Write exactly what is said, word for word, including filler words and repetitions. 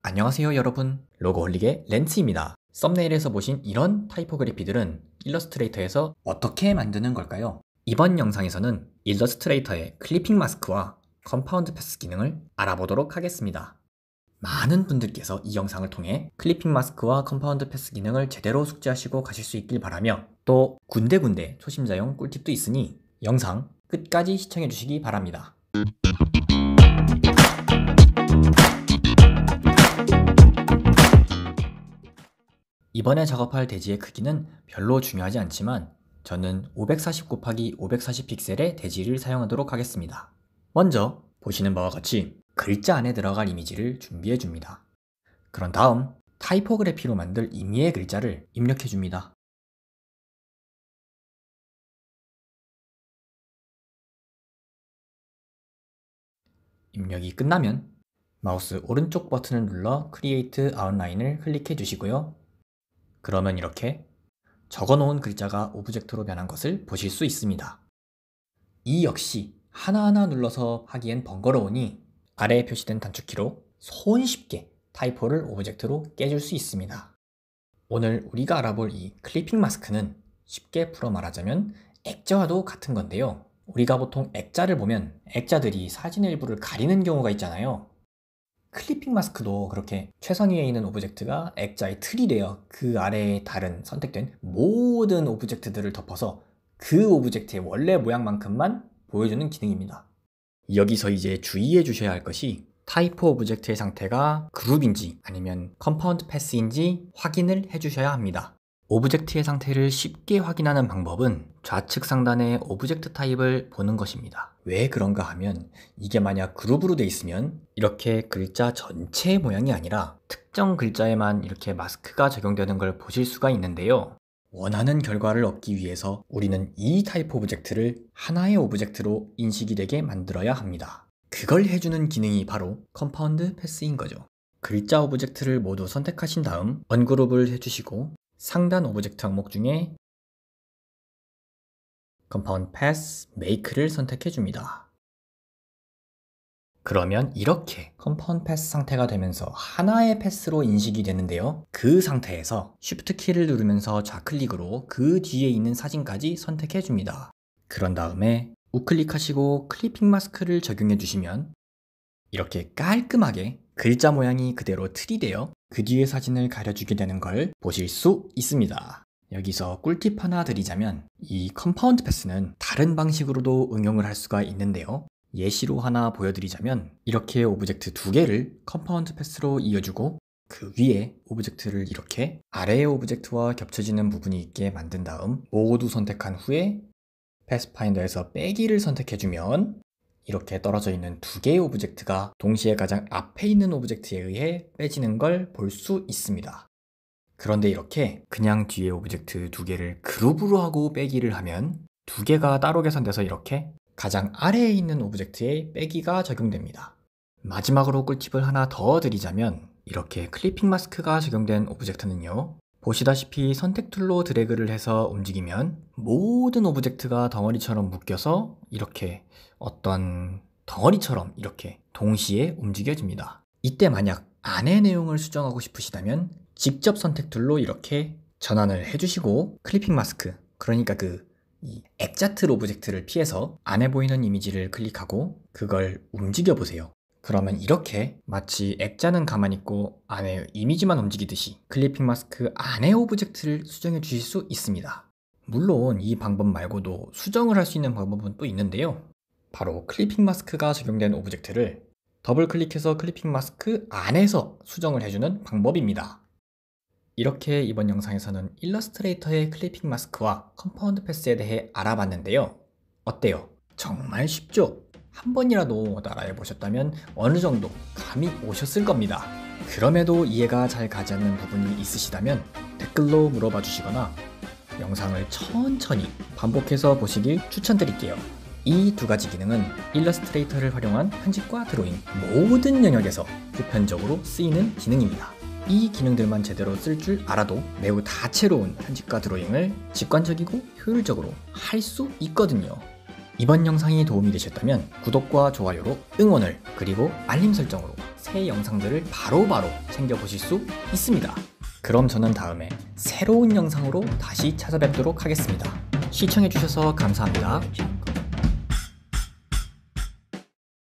안녕하세요 여러분, 로그홀릭의 렌츠입니다. 썸네일에서 보신 이런 타이포그래피들은 일러스트레이터에서 어떻게 만드는 걸까요? 이번 영상에서는 일러스트레이터의 클리핑 마스크와 컴파운드 패스 기능을 알아보도록 하겠습니다. 많은 분들께서 이 영상을 통해 클리핑 마스크와 컴파운드 패스 기능을 제대로 숙지하시고 가실 수 있길 바라며, 또 군데군데 초심자용 꿀팁도 있으니 영상 끝까지 시청해 주시기 바랍니다. 이번에 작업할 대지의 크기는 별로 중요하지 않지만 저는 오백사십 곱하기 오백사십 픽셀의 대지를 사용하도록 하겠습니다. 먼저 보시는 바와 같이 글자 안에 들어갈 이미지를 준비해 줍니다. 그런 다음 타이포그래피로 만들 임의의 글자를 입력해 줍니다. 입력이 끝나면 마우스 오른쪽 버튼을 눌러 Create Outline을 클릭해 주시고요. 그러면 이렇게 적어놓은 글자가 오브젝트로 변한 것을 보실 수 있습니다. 이 역시 하나하나 눌러서 하기엔 번거로우니 아래에 표시된 단축키로 손쉽게 타이포를 오브젝트로 깨줄 수 있습니다. 오늘 우리가 알아볼 이 클리핑 마스크는 쉽게 풀어 말하자면 액자와도 같은 건데요. 우리가 보통 액자를 보면 액자들이 사진의 일부를 가리는 경우가 있잖아요. 클리핑 마스크도 그렇게 최선 위에 있는 오브젝트가 액자의 틀이 되어 그 아래에 다른 선택된 모든 오브젝트들을 덮어서 그 오브젝트의 원래 모양만큼만 보여주는 기능입니다. 여기서 이제 주의해 주셔야 할 것이 타이포 오브젝트의 상태가 그룹인지 아니면 컴파운드 패스인지 확인을 해 주셔야 합니다. 오브젝트의 상태를 쉽게 확인하는 방법은 좌측 상단의 오브젝트 타입을 보는 것입니다. 왜 그런가 하면 이게 만약 그룹으로 돼 있으면 이렇게 글자 전체의 모양이 아니라 특정 글자에만 이렇게 마스크가 적용되는 걸 보실 수가 있는데요. 원하는 결과를 얻기 위해서 우리는 이 타입 오브젝트를 하나의 오브젝트로 인식이 되게 만들어야 합니다. 그걸 해주는 기능이 바로 컴파운드 패스인 거죠. 글자 오브젝트를 모두 선택하신 다음 언그룹을 해주시고 상단 오브젝트 항목 중에 컴파운드 패스 메이크를 선택해 줍니다. 그러면 이렇게 컴파운드 패스 상태가 되면서 하나의 패스로 인식이 되는데요. 그 상태에서 쉬프트 키를 누르면서 좌클릭으로 그 뒤에 있는 사진까지 선택해 줍니다. 그런 다음에 우클릭하시고 클리핑 마스크를 적용해 주시면 이렇게 깔끔하게 글자 모양이 그대로 틀이 되어 그 뒤에 사진을 가려주게 되는 걸 보실 수 있습니다. 여기서 꿀팁 하나 드리자면 이 컴파운드 패스는 다른 방식으로도 응용을 할 수가 있는데요. 예시로 하나 보여드리자면 이렇게 오브젝트 두 개를 컴파운드 패스로 이어주고 그 위에 오브젝트를 이렇게 아래의 오브젝트와 겹쳐지는 부분이 있게 만든 다음 모두 선택한 후에 패스파인더에서 빼기를 선택해주면 이렇게 떨어져 있는 두 개의 오브젝트가 동시에 가장 앞에 있는 오브젝트에 의해 빼지는 걸 볼 수 있습니다. 그런데 이렇게 그냥 뒤에 오브젝트 두 개를 그룹으로 하고 빼기를 하면 두 개가 따로 계산돼서 이렇게 가장 아래에 있는 오브젝트에 빼기가 적용됩니다. 마지막으로 꿀팁을 하나 더 드리자면 이렇게 클리핑 마스크가 적용된 오브젝트는요. 보시다시피 선택 툴로 드래그를 해서 움직이면 모든 오브젝트가 덩어리처럼 묶여서 이렇게 어떤 덩어리처럼 이렇게 동시에 움직여집니다. 이때 만약 안의 내용을 수정하고 싶으시다면 직접 선택 툴로 이렇게 전환을 해주시고 클리핑 마스크, 그러니까 그 이 액자틀 오브젝트를 피해서 안에 보이는 이미지를 클릭하고 그걸 움직여 보세요. 그러면 이렇게 마치 액자는 가만히 있고 안에 이미지만 움직이듯이 클리핑 마스크 안에 오브젝트를 수정해 주실 수 있습니다. 물론 이 방법 말고도 수정을 할 수 있는 방법은 또 있는데요. 바로 클리핑 마스크가 적용된 오브젝트를 더블 클릭해서 클리핑 마스크 안에서 수정을 해주는 방법입니다. 이렇게 이번 영상에서는 일러스트레이터의 클리핑 마스크와 컴파운드 패스에 대해 알아봤는데요. 어때요? 정말 쉽죠? 한 번이라도 따라해 보셨다면 어느 정도 감이 오셨을 겁니다. 그럼에도 이해가 잘 가지 않는 부분이 있으시다면 댓글로 물어봐 주시거나 영상을 천천히 반복해서 보시길 추천드릴게요. 이 두 가지 기능은 일러스트레이터를 활용한 편집과 드로잉 모든 영역에서 보편적으로 쓰이는 기능입니다. 이 기능들만 제대로 쓸 줄 알아도 매우 다채로운 편집과 드로잉을 직관적이고 효율적으로 할 수 있거든요. 이번 영상이 도움이 되셨다면 구독과 좋아요로 응원을, 그리고 알림 설정으로 새 영상들을 바로바로 챙겨보실 수 있습니다. 그럼 저는 다음에 새로운 영상으로 다시 찾아뵙도록 하겠습니다. 시청해주셔서 감사합니다.